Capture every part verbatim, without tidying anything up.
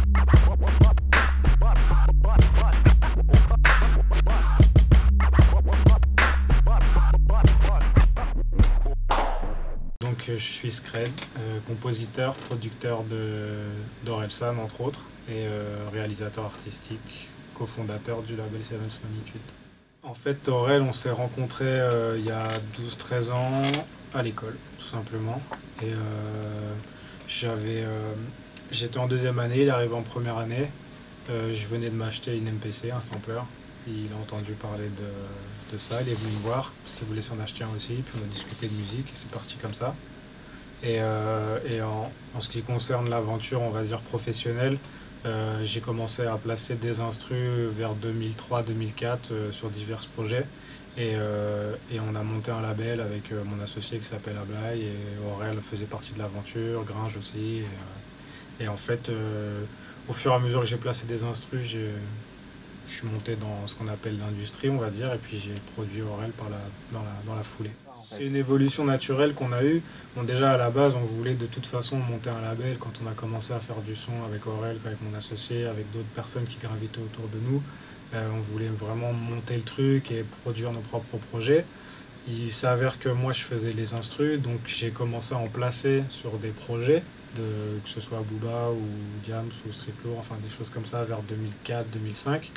Donc je suis Scred, euh, compositeur, producteur d'Orelsan entre autres, et euh, réalisateur artistique, cofondateur du label Seventh Magnitude. En fait, Aurel, on s'est rencontrés euh, il y a douze treize ans à l'école, tout simplement. Et euh, j'avais, euh, j'étais en deuxième année, il arrivait en première année. Euh, je venais de m'acheter une M P C, un sampler. Il a entendu parler de, de ça, il est venu me voir parce qu'il voulait s'en acheter un aussi, puis on a discuté de musique et c'est parti comme ça. Et, euh, et en, en ce qui concerne l'aventure, on va dire professionnelle, euh, j'ai commencé à placer des instrus vers deux mille trois deux mille quatre euh, sur divers projets. Et, euh, et on a monté un label avec euh, mon associé qui s'appelle Ablaï, et Aurel faisait partie de l'aventure, Gringe aussi. Et, euh, et en fait, euh, au fur et à mesure que j'ai placé des instrus, j'ai je suis monté dans ce qu'on appelle l'industrie, on va dire, et puis j'ai produit Aurel par la, dans, la, dans la foulée. C'est une évolution naturelle qu'on a eue. Bon, déjà, à la base, on voulait de toute façon monter un label quand on a commencé à faire du son avec Aurel, avec mon associé, avec d'autres personnes qui gravitaient autour de nous. Euh, on voulait vraiment monter le truc et produire nos propres projets. Il s'avère que moi, je faisais les instrus, donc j'ai commencé à en placer sur des projets, de, que ce soit Booba ou Diams ou Strictlour, enfin des choses comme ça, vers deux mille quatre deux mille cinq.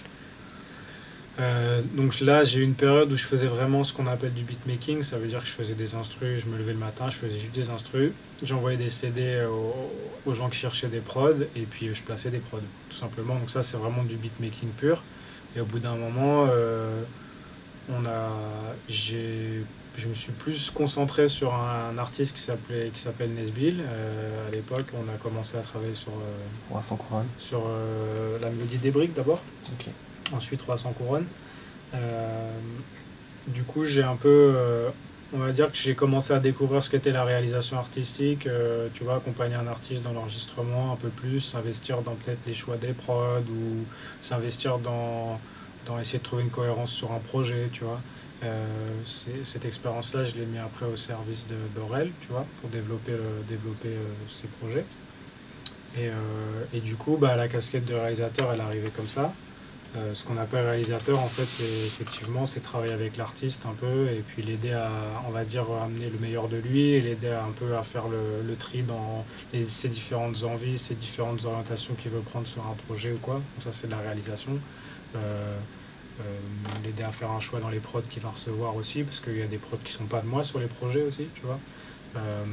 Euh, donc là, j'ai eu une période où je faisais vraiment ce qu'on appelle du beatmaking. Ça veut dire que je faisais des instrus, je me levais le matin, je faisais juste des instrus. J'envoyais des C D aux, aux gens qui cherchaient des prods et puis je plaçais des prods, tout simplement. Donc ça, c'est vraiment du beatmaking pur. Et au bout d'un moment, euh, on a, j'ai, je me suis plus concentré sur un, un artiste qui s'appelait, qui s'appelle Nesbill. Euh, à l'époque, on a commencé à travailler sur, euh, sur euh, la mélodie des briques d'abord. Okay. Ensuite trois cents couronnes. Euh, du coup, j'ai un peu, euh, on va dire que j'ai commencé à découvrir ce qu'était la réalisation artistique, euh, tu vois, accompagner un artiste dans l'enregistrement un peu plus, s'investir dans peut-être les choix des prods ou s'investir dans, dans essayer de trouver une cohérence sur un projet, tu vois. Euh, cette expérience-là, je l'ai mis après au service d'Aurel, tu vois, pour développer, euh, développer euh, ses projets. Et, euh, et du coup, bah, la casquette de réalisateur, elle est arrivée comme ça. Euh, ce qu'on appelle réalisateur, en fait, c'est effectivement, c'est travailler avec l'artiste un peu et puis l'aider à, on va dire, amener le meilleur de lui et l'aider un peu à faire le, le tri dans les, ses différentes envies, ses différentes orientations qu'il veut prendre sur un projet ou quoi. Donc ça, c'est de la réalisation. Euh, euh, l'aider à faire un choix dans les prods qu'il va recevoir aussi, parce qu'il y a des prods qui sont pas de moi sur les projets aussi, tu vois. Euh,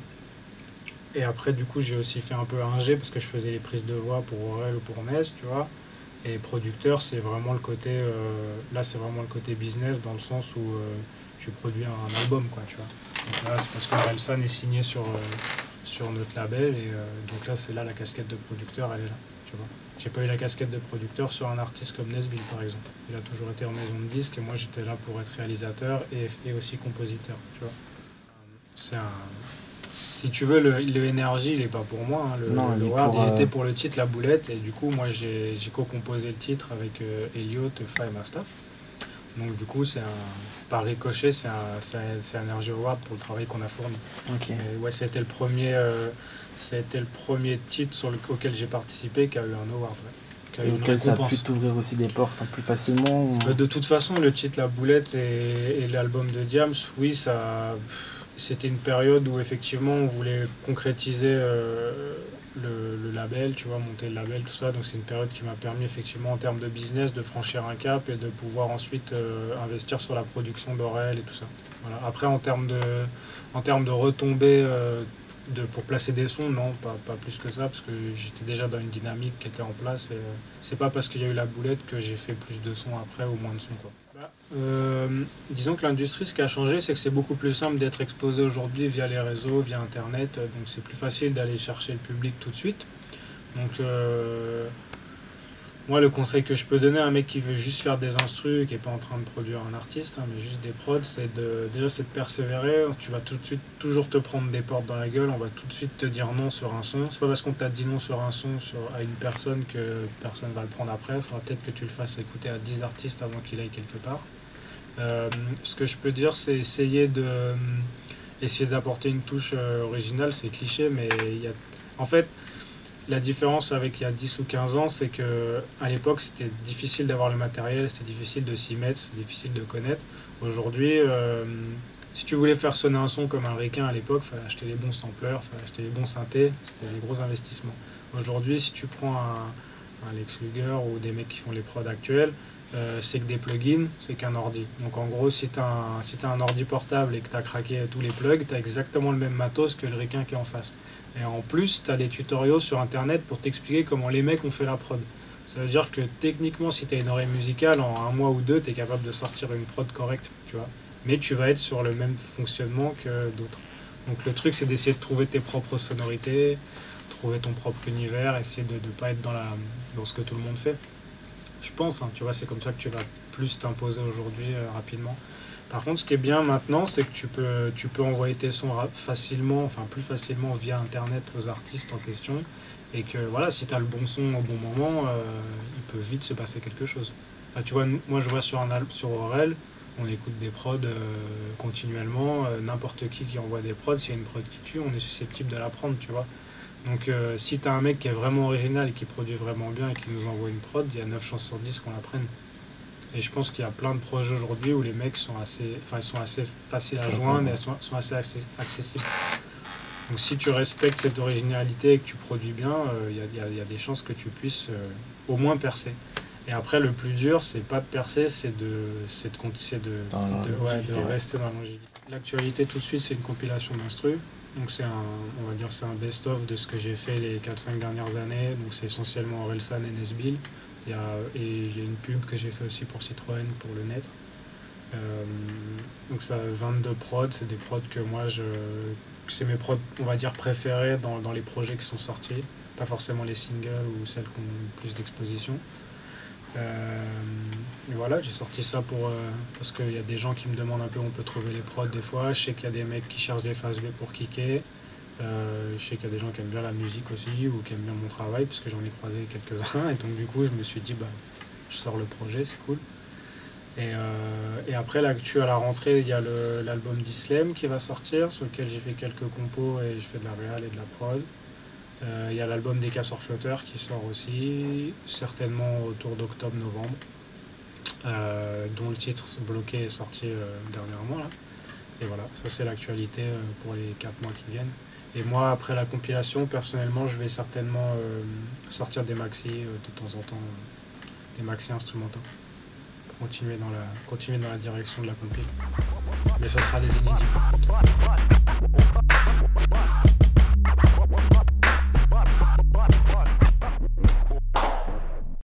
et après, du coup, j'ai aussi fait un peu ingé parce que je faisais les prises de voix pour Aurel ou pour Ness, tu vois. Et producteur, c'est vraiment le côté, euh, là c'est vraiment le côté business dans le sens où euh, tu produis un album, quoi, tu vois. Donc là, c'est parce que Orelsan est signé sur, euh, sur notre label et euh, donc là, c'est là la casquette de producteur, elle est là, tu vois. J'ai pas eu la casquette de producteur sur un artiste comme Nesbill, par exemple. Il a toujours été en maison de disque et moi j'étais là pour être réalisateur et, et aussi compositeur, tu vois. C'est un... Si tu veux, le, le Energy, il n'est pas pour moi. Hein. Le, non, le il, Ward, pour, il euh... était pour le titre La Boulette. Et du coup, moi, j'ai co-composé le titre avec euh, Elliot, Fa et Masta. Donc, du coup, c'est un, par ricochet, c'est un, un Energy Award pour le travail qu'on a fourni. Okay. Et ouais, c'était le premier, euh, c'était le premier titre sur le, auquel j'ai participé qui a eu un award. Ouais. Et auquel ça a pu t'ouvrir aussi des portes hein, plus facilement ou... De toute façon, le titre La Boulette et, et l'album de Diams, oui, ça... C'était une période où effectivement on voulait concrétiser euh, le, le label, tu vois, monter le label, tout ça. Donc c'est une période qui m'a permis effectivement en termes de business de franchir un cap et de pouvoir ensuite euh, investir sur la production d'Aurel et tout ça. Voilà. Après en termes de, en termes de retombées euh, de, pour placer des sons, non, pas, pas plus que ça, parce que j'étais déjà dans une dynamique qui était en place. Et euh, c'est pas parce qu'il y a eu La Boulette que j'ai fait plus de sons après ou moins de sons, quoi. Euh, disons que l'industrie, ce qui a changé, c'est que c'est beaucoup plus simple d'être exposé aujourd'hui via les réseaux, via Internet, donc c'est plus facile d'aller chercher le public tout de suite. Donc euh, moi, le conseil que je peux donner à un mec qui veut juste faire des instrus, qui n'est pas en train de produire un artiste, hein, mais juste des prods, c'est de, déjà c'est de persévérer. Tu vas tout de suite toujours te prendre des portes dans la gueule, on va tout de suite te dire non sur un son. C'est pas parce qu'on t'a dit non sur un son sur, à une personne que personne va le prendre après. Il faudra peut-être que tu le fasses écouter à dix artistes avant qu'il aille quelque part. Euh, ce que je peux dire, c'est essayer de euh, essayer d'apporter une touche euh, originale. C'est cliché, mais il y a, en fait, la différence avec il y a dix ou quinze ans, c'est qu'à l'époque, c'était difficile d'avoir le matériel, c'était difficile de s'y mettre, c'était difficile de connaître. Aujourd'hui, euh, si tu voulais faire sonner un son comme un requin à l'époque, il fallait acheter les bons sampleurs, il fallait acheter les bons synthés, c'était des gros investissements. Aujourd'hui, si tu prends un, un Lex Luger ou des mecs qui font les prods actuels, euh, c'est que des plugins, c'est qu'un ordi. Donc en gros, si tu as un, si t'as un ordi portable et que tu as craqué tous les plugs, tu as exactement le même matos que le requin qui est en face. Et en plus, tu as des tutoriaux sur internet pour t'expliquer comment les mecs ont fait la prod. Ça veut dire que techniquement, si tu as une oreille musicale, en un mois ou deux, tu es capable de sortir une prod correcte, tu vois. Mais tu vas être sur le même fonctionnement que d'autres. Donc le truc, c'est d'essayer de trouver tes propres sonorités, trouver ton propre univers, essayer de ne pas être dans, la, dans ce que tout le monde fait. Je pense, hein, tu vois, c'est comme ça que tu vas plus t'imposer aujourd'hui euh, rapidement. Par contre, ce qui est bien maintenant, c'est que tu peux, tu peux envoyer tes sons facilement, enfin plus facilement via Internet aux artistes en question. Et que voilà, si tu as le bon son au bon moment, euh, il peut vite se passer quelque chose. Enfin, tu vois, nous, moi je vois sur, un, sur Aurel, on écoute des prods euh, continuellement. Euh, n'importe qui qui envoie des prods, s'il y a une prod qui tue, on est susceptible de la prendre, tu vois. Donc euh, si tu as un mec qui est vraiment original et qui produit vraiment bien et qui nous envoie une prod, il y a neuf chances sur dix qu'on la prenne. Et je pense qu'il y a plein de projets aujourd'hui où les mecs sont assez, enfin, ils sont assez faciles à joindre et sont, sont assez accessibles. Donc si tu respectes cette originalité et que tu produis bien, il euh, y, y, y a des chances que tu puisses euh, au moins percer. Et après, le plus dur, c'est pas de percer, c'est de, c'est de, c'est de, de, ouais, de rester dans la longévité. L'actualité tout de suite, c'est une compilation d'instru. Donc c'est un, on va dire, c'est un best-of de ce que j'ai fait les quatre cinq dernières années. Donc c'est essentiellement Orelsan et Nesbill. Il y a, et j'ai une pub que j'ai fait aussi pour Citroën, pour le net. Euh, donc ça a vingt-deux prods, c'est des prods que moi, je, c'est mes prods, on va dire, préférés dans, dans les projets qui sont sortis. Pas forcément les singles ou celles qui ont plus d'exposition. Euh, et voilà, j'ai sorti ça pour, euh, parce qu'il y a des gens qui me demandent un peu où on peut trouver les prods des fois. Je sais qu'il y a des mecs qui cherchent des phases B pour kicker. Euh, je sais qu'il y a des gens qui aiment bien la musique aussi ou qui aiment bien mon travail parce que j'en ai croisé quelques-uns et donc du coup je me suis dit bah je sors le projet, c'est cool. Et, euh, et après l'actu à la rentrée, il y a le, l'album d'Islem qui va sortir sur lequel j'ai fait quelques compos et je fais de la réal et de la prod. Euh, il y a l'album des Casseurs Flotteurs qui sort aussi, certainement autour d'octobre-novembre, euh, dont le titre Bloqué est sorti euh, dernièrement là. Et voilà, ça c'est l'actualité euh, pour les quatre mois qui viennent. Et moi, après la compilation, personnellement, je vais certainement euh, sortir des maxi euh, de temps en temps, euh, des maxi instrumentaux, pour continuer dans la, continuer dans la direction de la compil. Mais ce sera des inédits.